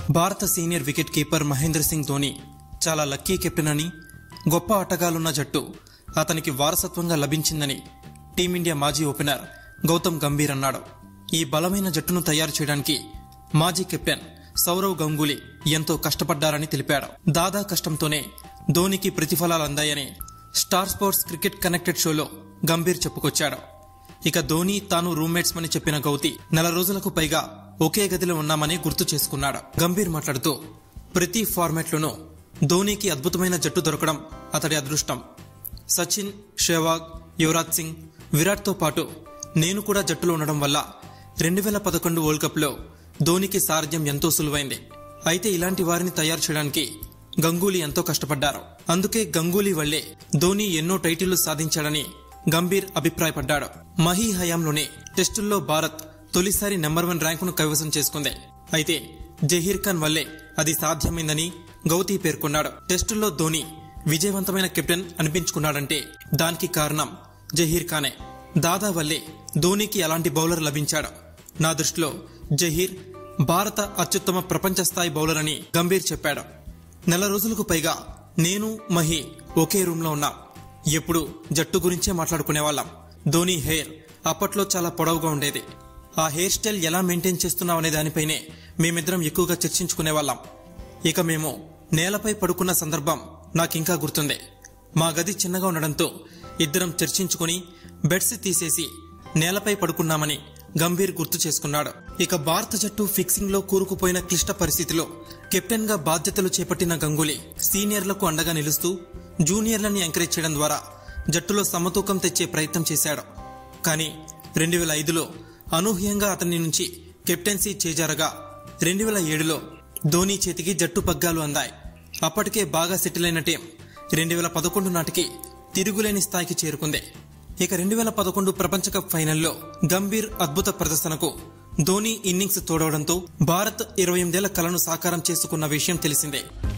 భారత senior wicket keeper Mahendra Singh Dhoni చాలా lucky captain అని, గొప్ప ఆటగాళ్లున్న జట్టు అతనికి వారసత్వంగా లభించిందని టీమిండియా మాజీ ఓపెనర్ గౌతమ్ గంభీర్ అన్నాడు. ఈ బలమైన జట్టును తయారు చేయడానికి మాజీ కెప్టెన్ సౌరవ్ గంగూలీ ఎంతో కష్టపడ్డారని తెలిపాడు. దాదా కష్టంతోనే ధోనికి ప్రతిఫలాలు అందాయని స్టార్ స్పోర్ట్స్ క్రికెట్ కనెక్టెడ్ షోలో గంభీర్ చెప్పుకొచ్చాడు. ఇక ధోని తాను రూమ్మేట్స్ మని చెప్పిన గౌతి నెల రోజులకు పైగా ఒకే గదిలో ఉన్నామని గుర్తు చేసుకున్నాడు. గంభీర్ మాట్లాడుతూ, ప్రతి ఫార్మాట్లోనూ ధోనికి అద్భుతమైన జట్టు దొరకడం అతడి అదృష్టం. సచిన్, సెహ్వాగ్, యువరాజ్ సింగ్, విరాట్తో పాటు నేను కూడా జట్టులో ఉండడం వల్ల 2011 వరల్డ్ కప్లో ధోనికి సారథ్యం ఎంతో సులువైంది. అయితే ఇలాంటి వారిని తయారు చేయడానికి గంగూలీ ఎంతో కష్టపడ్డారు. అందుకే గంగూలీ వల్లే ధోని ఎన్నో టైటిళ్లు సాధించాడని గంభీర్ అభిప్రాయపడ్డాడు. మహీ హయాంలోనే టెస్టుల్లో భారత్ తొలిసారి నెంబర్ 1 ర్యాంకును కైవసం చేసుకుంది. అయితే జహీర్ ఖాన్ వల్లే అది సాధ్యమైందని గౌతీ పేర్కొన్నాడు. టెస్టుల్లో ధోని విజయవంతమైన కెప్టెన్ అనిపించుకున్నాడంటే దానికి కారణం జహీర్ ఖానే. దాదా వల్లే ధోనికి అలాంటి బౌలర్ లభించాడు. నా దృష్టిలో జహీర్ భారత అత్యుత్తమ ప్రపంచ స్థాయి బౌలర్ అని గంభీర్ చెప్పాడు. నెల రోజులకు పైగా నేను, మహీ ఒకే రూమ్ లో ఉన్నాం. ఎప్పుడు జట్టు గురించే మాట్లాడుకునేవాళ్ళం. ధోని హెయిర్ అప్పట్లో చాలా పొడవుగా ఉండేది. ఆ హెయిర్ స్టైల్ ఎలా మెయింటైన్ చేస్తున్నాం అనే దానిపైనే మేమిద్దరం ఎక్కువగా చర్చించుకునేవాళ్ళం. ఇక మేము నేలపై పడుకున్న సందర్భం నాకింకా గుర్తుంది. మా గది చిన్నగా ఉండడంతో ఇద్దరం చర్చించుకుని బెడ్స్ తీసేసి నేలపై పడుకున్నామని గంభీర్ గుర్తు చేసుకున్నాడు. ఇక భారత జట్టు ఫిక్సింగ్ లో కూరుకుపోయిన క్లిష్ట పరిస్థితిలో కెప్టెన్ గా బాధ్యతలు చేపట్టిన గంగూలీ సీనియర్లకు అండగా నిలుస్తూ జూనియర్లని ఎంకరేజ్ చేయడం ద్వారా జట్టులో సమతూకం తెచ్చే ప్రయత్నం చేశాడు. కానీ 2005లో అనూహ్యంగా అతని నుంచి కెప్టెన్సీ చేజారగా 2007లో ధోని చేతికి జట్టు పగ్గాలు అందాయి. అప్పటికే బాగా సెటిల్ అయిన టీం 2011 నాటికి తిరుగులేని స్థాయికి చేరుకుంది. ఇక 2011 ప్రపంచ కప్ ఫైనల్లో గంభీర్ అద్భుత ప్రదర్శనకు ధోని ఇన్నింగ్స్ తోడవడంతో భారత్ 28 ఏళ్ల కలను సాకారం చేసుకున్న విషయం తెలిసిందే.